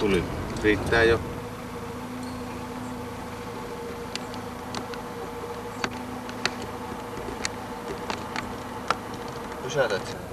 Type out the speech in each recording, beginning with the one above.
tuli. Riittää jo. Pysäytät sen.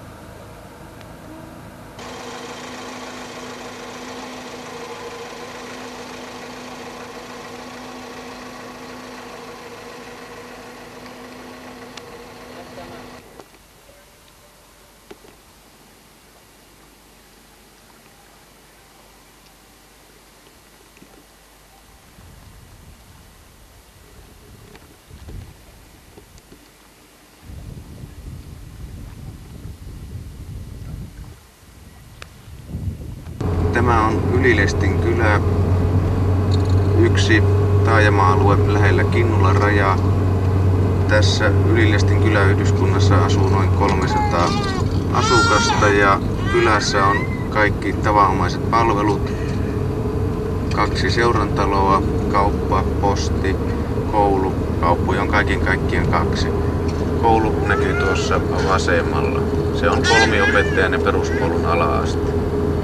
Tämä on Ylilestin kylä, yksi taajama-alue lähellä Kinnulan rajaa. Tässä Ylilestin kyläyhdyskunnassa asuu noin 300 asukasta ja kylässä on kaikki tavanomaiset palvelut. 2 seurantaloa, kauppa, posti, koulu. Kauppoja on kaiken kaikkiaan 2. Koulu näkyy tuossa vasemmalla. Se on kolmiopettajainen peruskoulun ala-aste.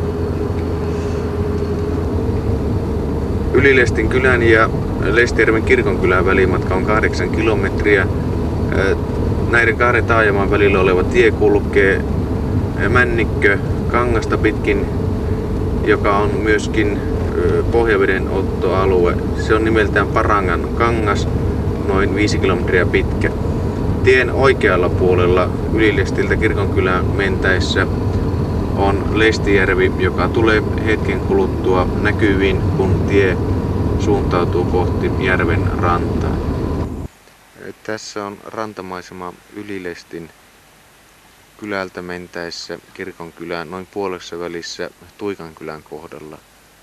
Ylilestin kylän ja Lestijärven kirkonkylän välimatka on 8 kilometriä. Näiden 2 taajaman välillä oleva tie kulkee Männikkö kangasta pitkin, joka on myöskin pohjavedenottoalue. Se on nimeltään Parangan kangas, noin 5 kilometriä pitkä. Tien oikealla puolella Ylilestiltä kirkonkylään mentäessä on Lestijärvi, joka tulee hetken kuluttua näkyviin, kun tie suuntautuu kohti järven rantaa. Tässä on rantamaisema Ylilestin kylältä mentäessä kirkonkylään noin puolessa välissä Tuikankylän kohdalla.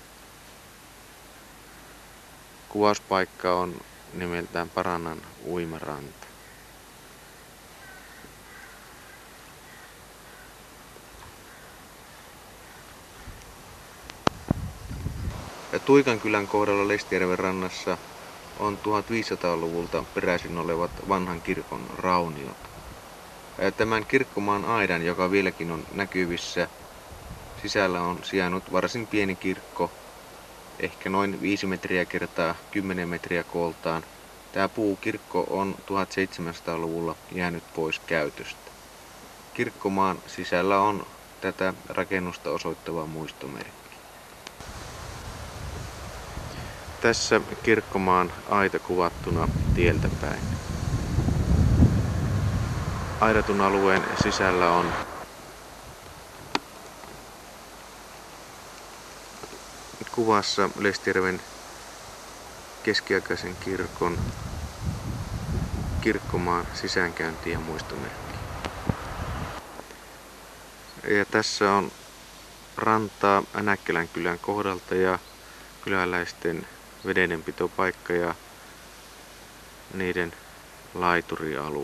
Kuvauspaikka on nimeltään Parannan uimaranta. Tuikankylän kohdalla Lestijärven rannassa on 1500-luvulta peräisin olevat vanhan kirkon rauniot. Tämän kirkkomaan aidan, joka vieläkin on näkyvissä, sisällä on sijainnut varsin pieni kirkko, ehkä noin 5 metriä kertaa 10 metriä kooltaan. Tämä puukirkko on 1700-luvulla jäänyt pois käytöstä. Kirkkomaan sisällä on tätä rakennusta osoittava muistomerkki. Tässä kirkkomaan aita kuvattuna tieltä päin. Aidatun alueen sisällä on kuvassa Lestijärven keskiaikaisen kirkon kirkkomaan sisäänkäynti ja muistomerkki. Ja tässä on rantaa Änäkkelän kylän kohdalta ja kyläläisten vedenpitopaikka ja niiden laiturialue.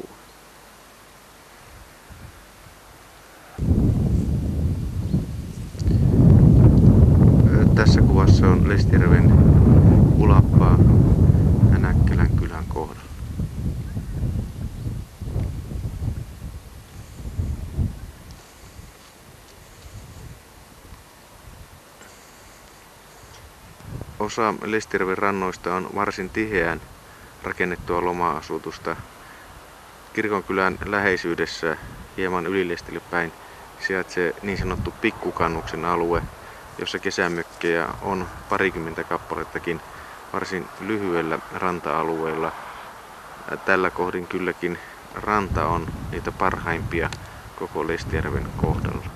Tässä kuvassa on Lestijärven ulappaa Änäkkelän kylän kohdalla. Osa Lestijärven rannoista on varsin tiheään rakennettua loma-asutusta. Kirkonkylän läheisyydessä hieman Ylilestille päin sijaitsee niin sanottu Pikkukannuksen alue, jossa kesämökkejä on parikymmentä kappalettakin varsin lyhyellä ranta-alueella. Tällä kohdin kylläkin ranta on niitä parhaimpia koko Lestijärven kohdalla.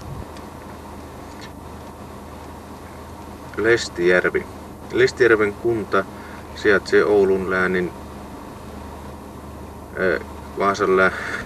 Lestijärvi. Lestijärven kunta sijaitsee Oulun läänin